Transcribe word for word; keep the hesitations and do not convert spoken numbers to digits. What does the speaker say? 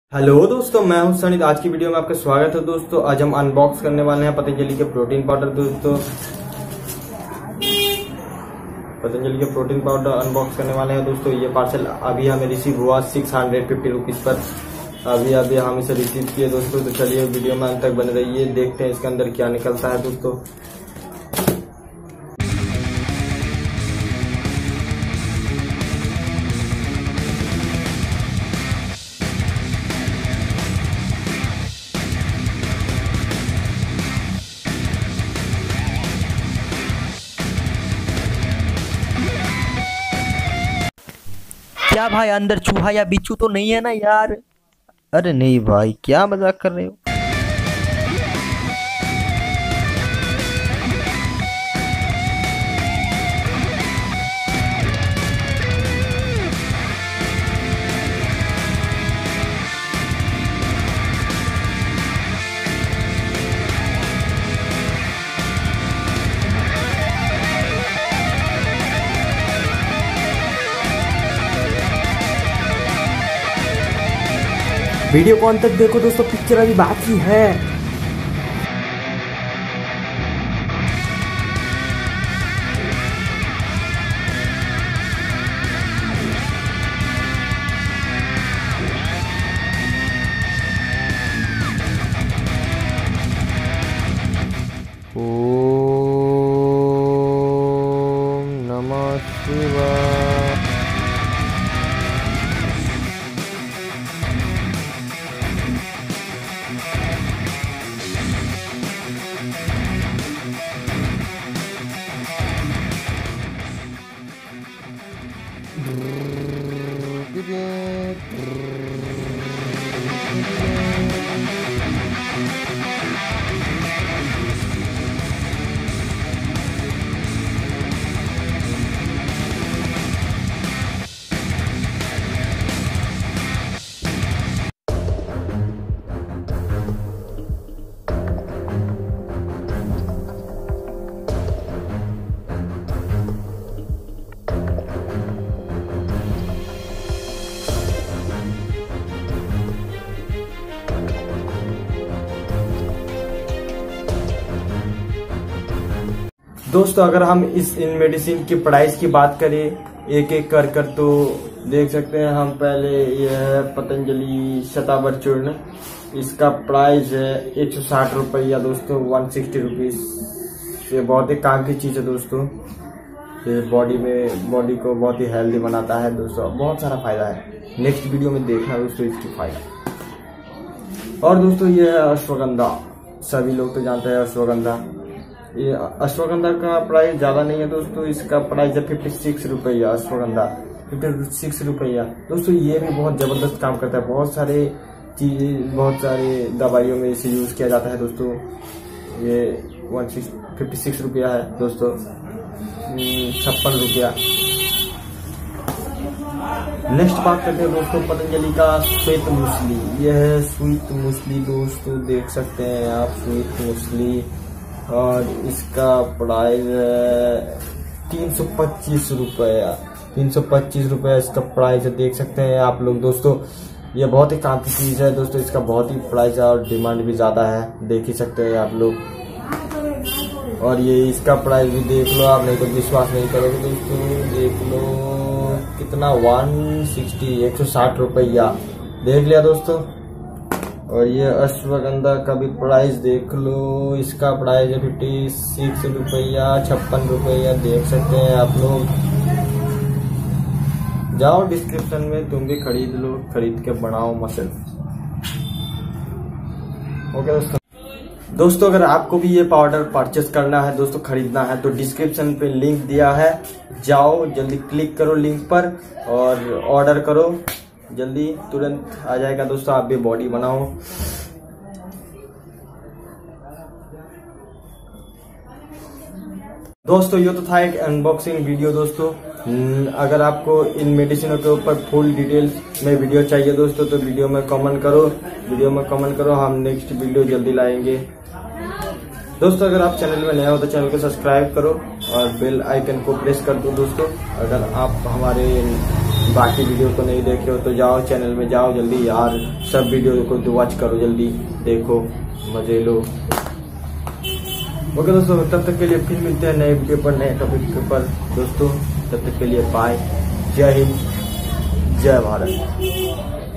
Hello दोस्तों, मैं हूं सनी। आज की वीडियो में आपका स्वागत है। दोस्तों आज हम अनबॉक्स करने वाले हैं पतंजलि के प्रोटीन पाउडर। दोस्तों पतंजलि के प्रोटीन पाउडर अनबॉक्स करने वाले हैं। दोस्तों ये पार्सल अभी हमें रिसीव हुआ six hundred fifty rupees per. अभी अभी हम इसे रिसीव किए दोस्तों। तो चलिए वीडियो में अंत तक बने रहिए, देखते हैं इसके अंदर क्या निकलता है। दोस्तों क्या भाई अंदर चूहा या बिच्छू तो नहीं है ना यार? अरे नहीं भाई, क्या मजाक कर रहे हो? वीडियो को अंत तक देखो दोस्तों, पिक्चर अभी बाकी है। ओम नमः शिवाय। दोस्तों अगर हम इस इन मेडिसिन की प्राइस की बात करें एक एक कर कर तो देख सकते हैं हम। पहले यह है पतंजलि शतावर चूर्ण, इसका प्राइस है एक सौ साठ रुपया दोस्तों, वन सिक्सटी रुपीज। ये बहुत ही काम की चीज है दोस्तों। ये बॉडी में बॉडी को बहुत ही हेल्दी बनाता है दोस्तों, बहुत सारा फायदा है। नेक्स्ट वीडियो में देखना दोस्तों इसकी फायदा। और दोस्तों ये है अश्वगंधा, सभी लोग तो जानते हैं अश्वगंधा। ये अश्वगंधा का प्राइस ज्यादा नहीं है दोस्तों, इसका प्राइस है फिफ्टी सिक्स रुपया। अश्वगंधा फिफ्टी सिक्स रुपया दोस्तों। ये भी बहुत जबरदस्त काम करता है, बहुत सारे चीज बहुत सारे दवाइयों में इसे यूज किया जाता है दोस्तों। ये वन सिक्स फिफ्टी सिक्स रुपया है दोस्तों, छप्पन रुपया। नेक्स्ट बात करते हैं दोस्तों पतंजलि का श्वेत मूसली। यह है स्वीट मूसली दोस्तों, देख सकते हैं आप स्वीट मूसली। और इसका प्राइस है तीन सौ पच्चीस रुपया तीन सौ पच्चीस रुपया इसका प्राइस है, देख सकते हैं आप लोग दोस्तों। ये बहुत ही काम की चीज है दोस्तों, इसका बहुत ही प्राइस है और डिमांड भी ज्यादा है, देख ही सकते हैं आप लोग। और ये इसका प्राइस भी देख लो आप, नहीं तो विश्वास नहीं करोगे दोस्तों। देख लो कितना, वन सिक्सटी एक सौ साठ रुपया, देख लिया दोस्तों। और ये अश्वगंधा का भी प्राइस देख लो, इसका प्राइस है फिफ्टी सिक्स रुपया, छप्पन रुपया, देख सकते हैं आप लोग। जाओ डिस्क्रिप्शन में, तुम भी खरीद लो, खरीद के बनाओ मसल। ओके दोस्तों दोस्तों अगर आपको भी ये पाउडर परचेस करना है दोस्तों, खरीदना है तो डिस्क्रिप्शन पे लिंक दिया है, जाओ जल्दी क्लिक करो लिंक पर और ऑर्डर करो, जल्दी तुरंत आ जाएगा दोस्तों। आप भी बॉडी बनाओ। दोस्तों ये तो था एक अनबॉक्सिंग वीडियो दोस्तों। अगर आपको इन मेडिसिनों के ऊपर फुल डिटेल्स में वीडियो चाहिए दोस्तों तो वीडियो में कमेंट करो वीडियो में कमेंट करो हम नेक्स्ट वीडियो जल्दी लाएंगे। दोस्तों अगर आप चैनल में नए हो तो चैनल को सब्सक्राइब करो और बेल आइकन को प्रेस कर दो दोस्तों। अगर आप हमारे बाकी वीडियो को नहीं देखे हो तो जाओ चैनल में जाओ जल्दी यार, सब वीडियो को वॉच करो, जल्दी देखो, मजे लो। ओके दोस्तों, तब तक के लिए फिर मिलते हैं नए वीडियो पर, नए टॉपिक के ऊपर दोस्तों। तब तक के लिए बाय, जय हिंद, जय भारत।